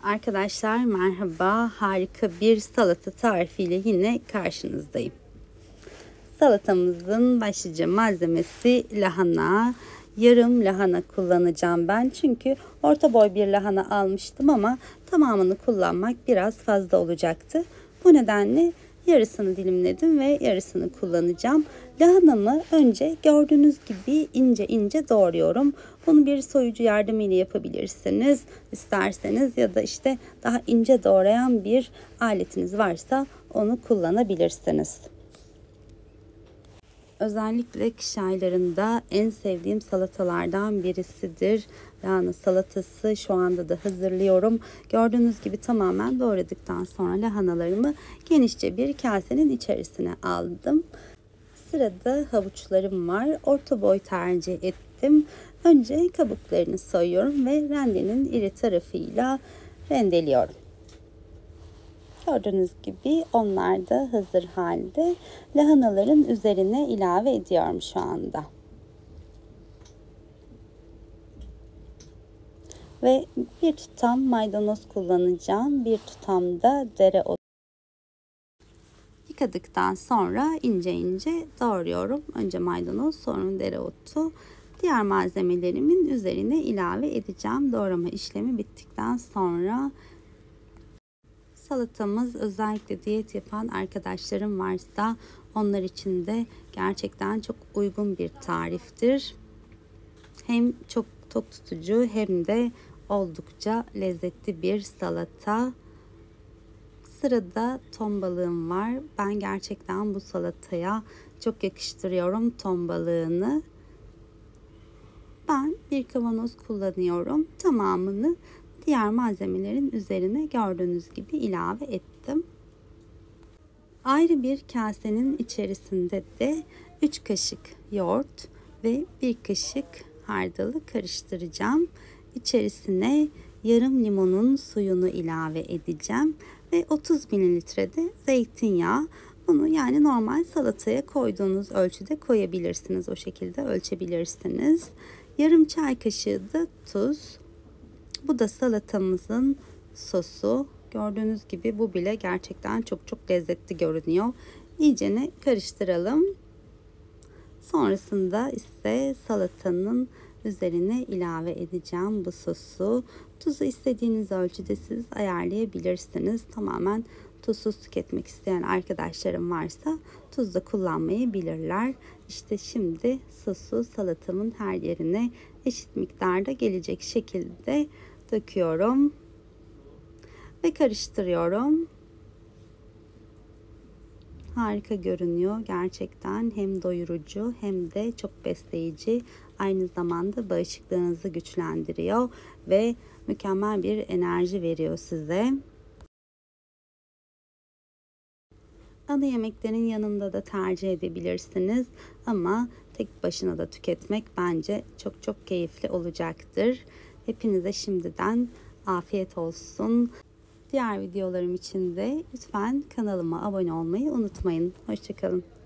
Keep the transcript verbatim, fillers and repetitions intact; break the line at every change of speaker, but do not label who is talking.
Arkadaşlar merhaba, harika bir salata tarifiyle yine karşınızdayım. Salatamızın başlıca malzemesi lahana. Yarım lahana kullanacağım ben çünkü orta boy bir lahana almıştım ama tamamını kullanmak biraz fazla olacaktı. Bu nedenle yarısını dilimledim ve yarısını kullanacağım. Lahanamı önce gördüğünüz gibi ince ince doğruyorum. Bunu bir soyucu yardımıyla yapabilirsiniz isterseniz ya da işte daha ince doğrayan bir aletiniz varsa onu kullanabilirsiniz. Özellikle kış aylarında en sevdiğim salatalardan birisidir. Lahana salatası şu anda da hazırlıyorum. Gördüğünüz gibi tamamen doğradıktan sonra lahanalarımı genişçe bir kasenin içerisine aldım. Sırada havuçlarım var. Orta boy tercih ettim. Önce kabuklarını soyuyorum ve rendenin iri tarafıyla rendeliyorum. Gördüğünüz gibi onlar da hazır halde. Lahanaların üzerine ilave ediyorum şu anda. Ve bir tutam maydanoz kullanacağım. Bir tutam da dereotu. Yıkadıktan sonra ince ince doğruyorum. Önce maydanoz, sonra dereotu. Diğer malzemelerimin üzerine ilave edeceğim. Doğrama işlemi bittikten sonra. Salatamız özellikle diyet yapan arkadaşlarım varsa onlar için de gerçekten çok uygun bir tariftir. Hem çok tok tutucu hem de oldukça lezzetli bir salata. Sırada ton balığım var. Ben gerçekten bu salataya çok yakıştırıyorum ton balığını. Ben bir kavanoz kullanıyorum. Tamamını diğer malzemelerin üzerine gördüğünüz gibi ilave ettim. Ayrı bir kasenin içerisinde de üç kaşık yoğurt ve bir kaşık hardalı karıştıracağım. İçerisine yarım limonun suyunu ilave edeceğim ve otuz mililitre de zeytinyağı. Bunu yani normal salataya koyduğunuz ölçüde koyabilirsiniz. O şekilde ölçebilirsiniz. Yarım çay kaşığı da tuz. Bu da salatamızın sosu. Gördüğünüz gibi bu bile gerçekten çok çok lezzetli görünüyor. İyicene karıştıralım. Sonrasında ise salatanın üzerine ilave edeceğim bu sosu. Tuzu istediğiniz ölçüde siz ayarlayabilirsiniz. Tamamen tuzsuz tüketmek isteyen arkadaşlarım varsa tuz da kullanmayı bilirler. İşte şimdi sosu salatamın her yerine eşit miktarda gelecek şekilde döküyorum ve karıştırıyorum. Harika görünüyor gerçekten, hem doyurucu hem de çok besleyici, aynı zamanda bağışıklığınızı güçlendiriyor ve mükemmel bir enerji veriyor size. Ana yemeklerin yanında da tercih edebilirsiniz ama tek başına da tüketmek bence çok çok keyifli olacaktır. Hepinize şimdiden afiyet olsun. Diğer videolarım için de lütfen kanalıma abone olmayı unutmayın. Hoşça kalın.